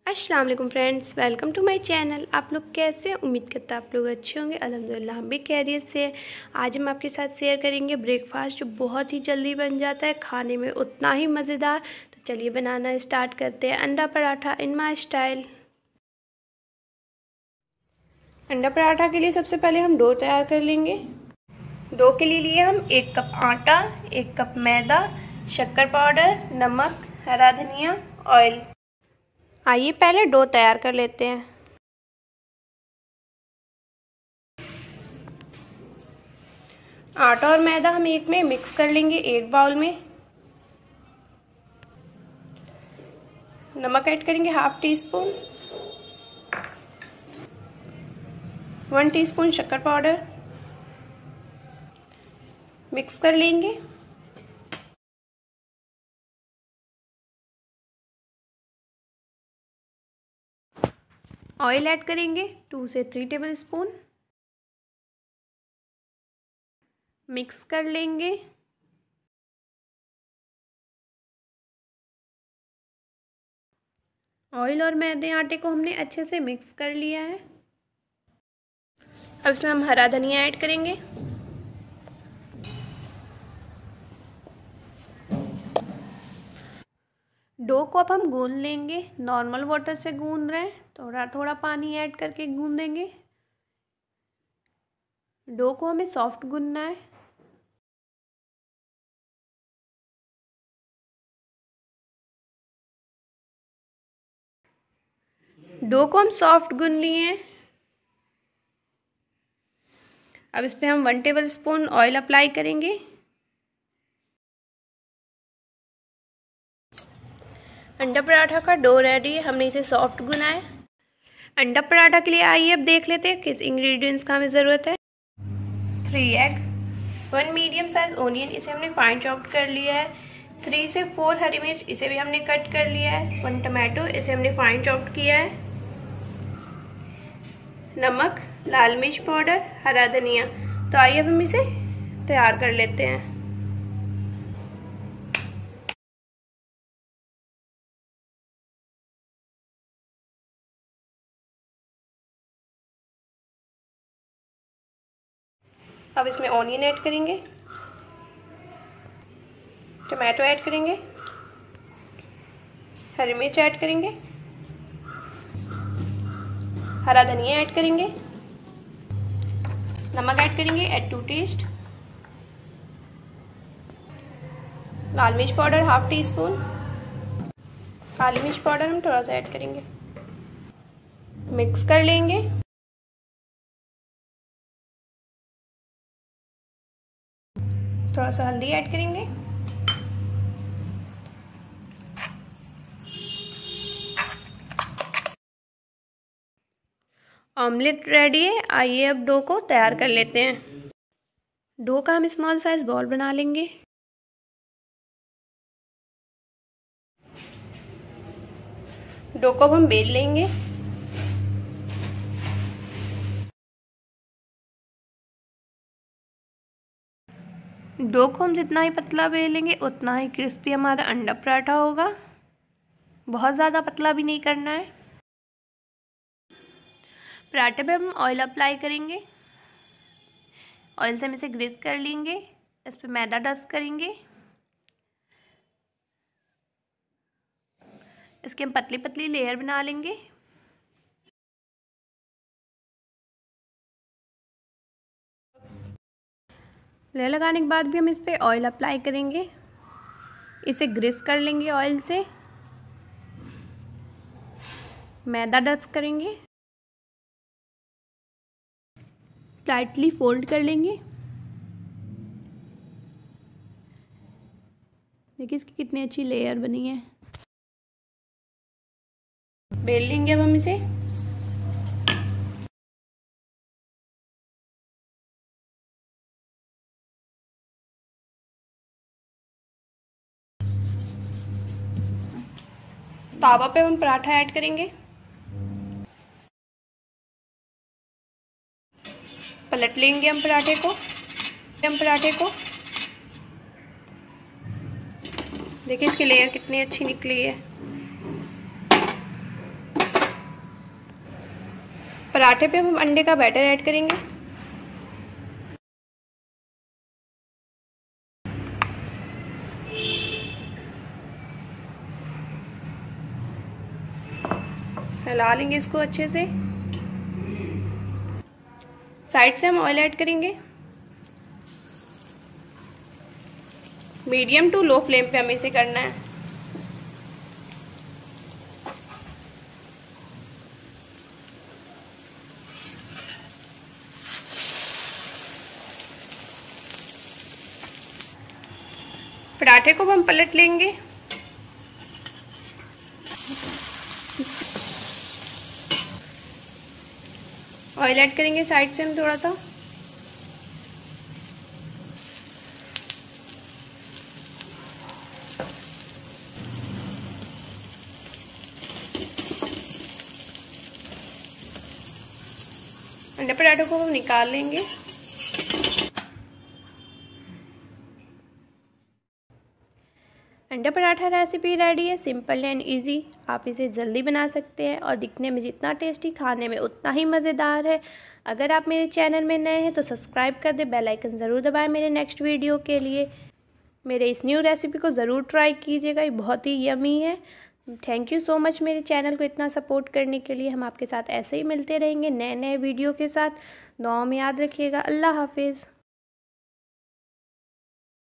अस्सलाम वालेकुम friends, welcome to my channel. आप लोग कैसे हैं? उम्मीद करता आप लोग अच्छे होंगे। अल्हम्दुलिल्लाह हम भी खैरियत से हैं। आज हम आपके साथ शेयर करेंगे ब्रेकफास्ट जो बहुत ही जल्दी बन जाता है, खाने में उतना ही मज़ेदार। तो चलिए बनाना स्टार्ट करते हैं। अंडा पराठा इन माय स्टाइल। अंडा पराठा के लिए सबसे पहले हम डो तैयार कर लेंगे। डो के लिए हम 1 कप आटा, 1 कप मैदा, शक्कर पाउडर, नमक, हरा धनिया, ऑयल। आइए पहले डो तैयार कर लेते हैं। आटा और मैदा हम एक में मिक्स कर लेंगे, एक बाउल में। नमक ऐड करेंगे हाफ टी स्पून, 1 टीस्पून शक्कर पाउडर, मिक्स कर लेंगे। ऑयल ऐड करेंगे 2 से 3 टेबल स्पून, मिक्स कर लेंगे। ऑयल और मैदे आटे को हमने अच्छे से मिक्स कर लिया है। अब इसमें हम हरा धनिया ऐड करेंगे। डो को अब हम गूंद लेंगे। नॉर्मल वाटर से गूंद रहे हैं, थोड़ा थोड़ा पानी ऐड करके गूंदेंगे। डो को हमें सॉफ्ट गूंदना है। डो को हम सॉफ्ट गूंद लिए हैं। अब इस पर हम 1 टेबल स्पून ऑयल अप्लाई करेंगे। अंडा पराठा का डो रेडी है, हमने इसे सॉफ्ट गूंदा है। अंडा पराठा के लिए आइए अब देख लेते हैं किस इंग्रेडिएंट्स का हमें ज़रूरत है। 3 एग, 1 मीडियम साइज ओनियन, इसे हमने फाइन चॉप्ड कर लिया है। 3 से 4 हरी मिर्च, इसे भी हमने कट कर लिया है। 1 टमाटो, इसे हमने फाइन चॉप्ड किया है। नमक, लाल मिर्च पाउडर, हरा धनिया। तो आइए अब हम इसे तैयार कर लेते हैं। अब इसमें ऑनियन ऐड करेंगे, टमाटो ऐड करेंगे, हरी मिर्च ऐड करेंगे, हरा धनिया ऐड करेंगे, नमक ऐड करेंगे एट टू टेस्ट, लाल मिर्च पाउडर हाफ टी स्पून, काली मिर्च पाउडर हम थोड़ा सा ऐड करेंगे। मिक्स कर लेंगे। थोड़ा सा हल्दी ऐड करेंगे। ऑमलेट रेडी है। आइए अब डो को तैयार कर लेते हैं। डो का हम स्मॉल साइज बॉल बना लेंगे। डो को हम बेल लेंगे। डो को हम जितना ही पतला बेलेंगे उतना ही क्रिस्पी हमारा अंडा पराठा होगा। बहुत ज़्यादा पतला भी नहीं करना है। पराठे पे हम ऑयल अप्लाई करेंगे। ऑयल से हम इसे ग्रीस कर लेंगे। इस पर मैदा डस्ट करेंगे। इसके हम पतली पतली लेयर बना लेंगे। लेयर लगाने के बाद भी हम इस पर ऑयल अप्लाई करेंगे। इसे ग्रीस कर लेंगे ऑयल से। मैदा डस्ट करेंगे। टाइटली फोल्ड कर लेंगे। देखिए इसकी कितनी अच्छी लेयर बनी है। बेल लेंगे अब हम इसे। तावा पे हम पराठा ऐड करेंगे। पलट लेंगे हम पराठे को। देखिए इसकी लेयर कितनी अच्छी निकली है। पराठे पे हम अंडे का बैटर ऐड करेंगे। हिला लेंगे इसको अच्छे से। साइड से हम ऑयल ऐड करेंगे। मीडियम टू लो फ्लेम पे हमें इसे करना है। पराठे को हम पलट लेंगे। ऑयल ऐड करेंगे साइड से हम थोड़ा सा। अंडे पराठों को हम निकाल लेंगे। अंडा पराठा रेसिपी रेडी है। Simple and easy. आप इसे जल्दी बना सकते हैं और दिखने में जितना टेस्टी, खाने में उतना ही मज़ेदार है। अगर आप मेरे चैनल में नए हैं तो सब्सक्राइब कर दें, बेल आइकन ज़रूर दबाएं मेरे नेक्स्ट वीडियो के लिए। मेरे इस न्यू रेसिपी को ज़रूर ट्राई कीजिएगा, ये बहुत ही यमी है। थैंक यू सो मच मेरे चैनल को इतना सपोर्ट करने के लिए। हम आपके साथ ऐसे ही मिलते रहेंगे नए नए वीडियो के साथ। दुआ में याद रखिएगा। अल्लाह हाफिज़।